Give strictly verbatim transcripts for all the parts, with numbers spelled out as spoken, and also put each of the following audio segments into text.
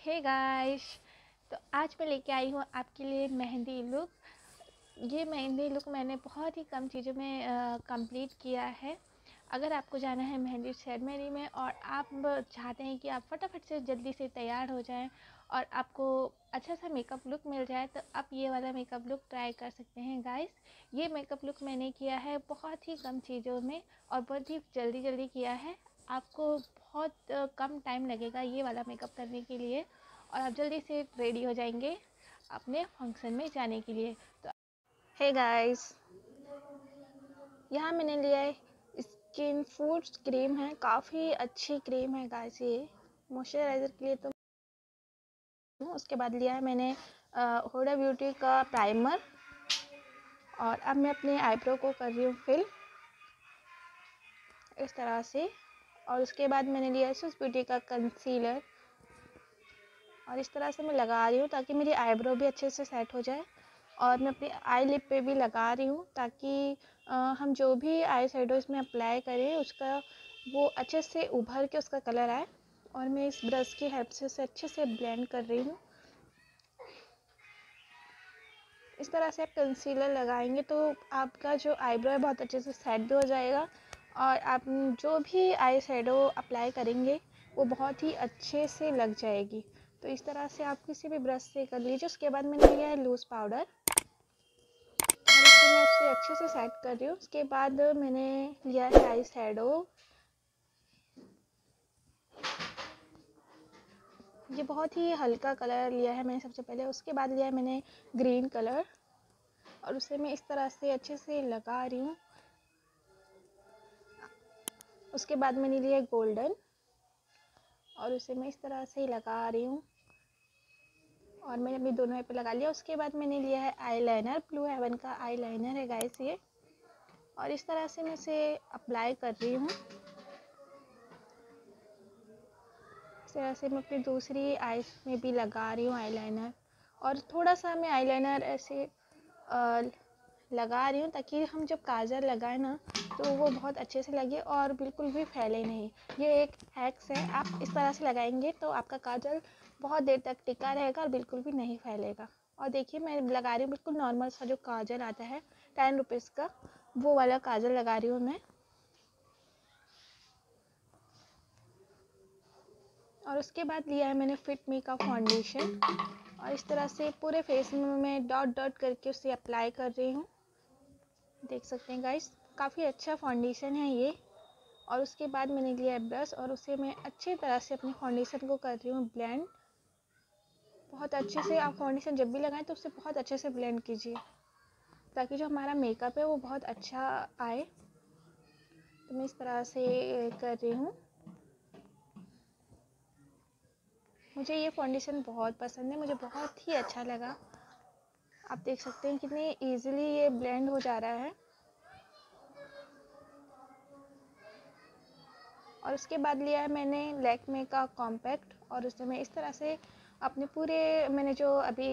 Hey guys, तो आज मैं लेके आई हूँ आपके लिए मेहंदी लुक। ये मेहंदी लुक मैंने बहुत ही कम चीज़ों में कंप्लीट किया है। अगर आपको जाना है मेहंदी सेरेमनी में और आप चाहते हैं कि आप फटाफट से जल्दी से तैयार हो जाएं और आपको अच्छा सा मेकअप लुक मिल जाए, तो आप ये वाला मेकअप लुक ट्राई कर सकते हैं गाइस। ये मेकअप लुक मैंने किया है बहुत ही कम चीज़ों में और बहुत ही जल्दी जल्दी किया है। आपको बहुत कम टाइम लगेगा ये वाला मेकअप करने के लिए और आप जल्दी से रेडी हो जाएंगे अपने फंक्शन में जाने के लिए। तो हे गाइस, यहाँ मैंने लिया है स्किन फूड क्रीम है, काफ़ी अच्छी क्रीम है गाइस। ये मॉइस्चराइज़र के लिए तो उसके बाद लिया है मैंने हुडा ब्यूटी का प्राइमर और अब मैं अपने आईब्रो को कर रही हूँ फिल इस तरह से। और उसके बाद मैंने लिया है स्विस ब्यूटी का कंसीलर और इस तरह से मैं लगा रही हूँ ताकि मेरी आईब्रो भी अच्छे से सेट हो जाए। और मैं अपनी आई लिप पे भी लगा रही हूँ ताकि आ, हम जो भी आई शेडो इसमें अप्लाई करें उसका वो अच्छे से उभर के उसका कलर आए। और मैं इस ब्रश की हेल्प से उसे अच्छे से ब्लेंड कर रही हूँ। इस तरह से आप कंसीलर लगाएंगे तो आपका जो आईब्रो है बहुत अच्छे से सेट भी हो जाएगा और आप जो भी आई शेडो अप्लाई करेंगे वो बहुत ही अच्छे से लग जाएगी। तो इस तरह से आप किसी भी ब्रश से कर लीजिए। उसके बाद मैंने लिया है लूज़ पाउडर और इसको मैं इससे अच्छे से सेट कर रही हूँ। उसके बाद मैंने लिया है आई शेडो। ये बहुत ही हल्का कलर लिया है मैंने सबसे पहले। उसके बाद लिया है मैंने ग्रीन कलर और उसे मैं इस तरह से अच्छे से लगा रही हूँ। उसके बाद मैंने लिया गोल्डन और उसे मैं इस तरह से लगा रही हूँ और मैंने अपनी दोनों पे लगा लिया। उसके बाद मैंने लिया है आईलाइनर, ब्लू हेवन का आईलाइनर है गाइस ये, और इस तरह से मैं इसे अप्लाई कर रही हूँ। इस तरह से मैं अपनी दूसरी आईज में भी लगा रही हूँ आईलाइनर और थोड़ा सा मैं आईलाइनर ऐसे आ, लगा रही हूँ ताकि हम जब काजल लगाए ना तो वो बहुत अच्छे से लगे और बिल्कुल भी फैले नहीं। ये एक हैक्स है, आप इस तरह से लगाएंगे तो आपका काजल बहुत देर तक टिका रहेगा और बिल्कुल भी नहीं फैलेगा। और देखिए मैं लगा रही हूँ बिल्कुल नॉर्मल सा जो काजल आता है टेन रुपीज़ का, वो वाला काजल लगा रही हूँ मैं। और उसके बाद लिया है मैंने फिट मी का फाउंडेशन और इस तरह से पूरे फेस में मैं डॉट डॉट करके उसे अप्लाई कर रही हूँ। देख सकते हैं गाइस, काफ़ी अच्छा फाउंडेशन है ये। और उसके बाद मैंने लिया है ब्रश और उसे मैं अच्छी तरह से अपने फाउंडेशन को कर रही हूँ ब्लेंड। बहुत अच्छे से आप फाउंडेशन जब भी लगाएं तो उसे बहुत अच्छे से ब्लेंड कीजिए ताकि जो हमारा मेकअप है वो बहुत अच्छा आए। तो मैं इस तरह से कर रही हूँ। मुझे ये फाउंडेशन बहुत पसंद है, मुझे बहुत ही अच्छा लगा। आप देख सकते हैं कितनी इजीली ये ब्लेंड हो जा रहा है। और उसके बाद लिया है मैंने लैक्मे का कॉम्पैक्ट और उसे मैं इस तरह से अपने पूरे मैंने जो अभी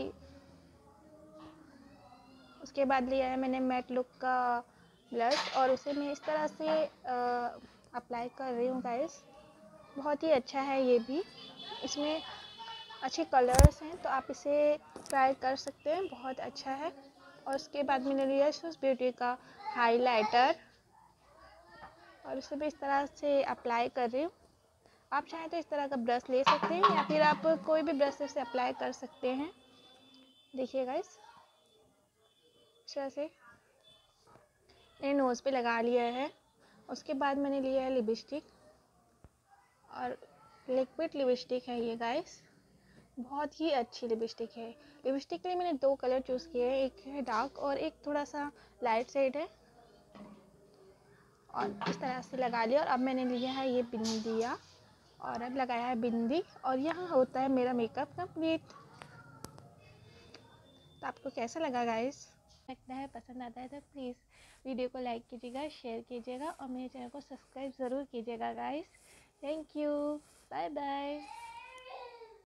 उसके बाद लिया है मैंने मैट लुक का ब्लश और उसे मैं इस तरह से अप्लाई कर रही हूँ गाइस। बहुत ही अच्छा है ये भी, इसमें अच्छे कलर्स हैं तो आप इसे ट्राई कर सकते हैं, बहुत अच्छा है। और उसके बाद मैंने लिया स्विस ब्यूटी का हाइलाइटर और इसे भी इस तरह से अप्लाई कर रही हूँ। आप चाहें तो इस तरह का ब्रश ले सकते हैं या फिर आप कोई भी ब्रश से अप्लाई कर सकते हैं। देखिए गाइस, इस तरह से मैंने नोज़ पे लगा लिया है। उसके बाद मैंने लिया है लिपस्टिक और लिक्विड लिपस्टिक है ये गाइस, बहुत ही अच्छी लिपस्टिक है। लिपस्टिक के लिए मैंने दो कलर चूज़ किए हैं, एक है डार्क और एक थोड़ा सा लाइट शेड है। और इस तरह से लगा लिया और अब मैंने लिया है ये बिंदिया और अब लगाया है बिंदी और यहाँ होता है मेरा मेकअप कंप्लीट। तो आपको कैसा लगा गाइस? लगता है पसंद आता है तो प्लीज़ वीडियो को लाइक कीजिएगा, शेयर कीजिएगा और मेरे चैनल को सब्सक्राइब ज़रूर कीजिएगा guys. Thank you, bye bye.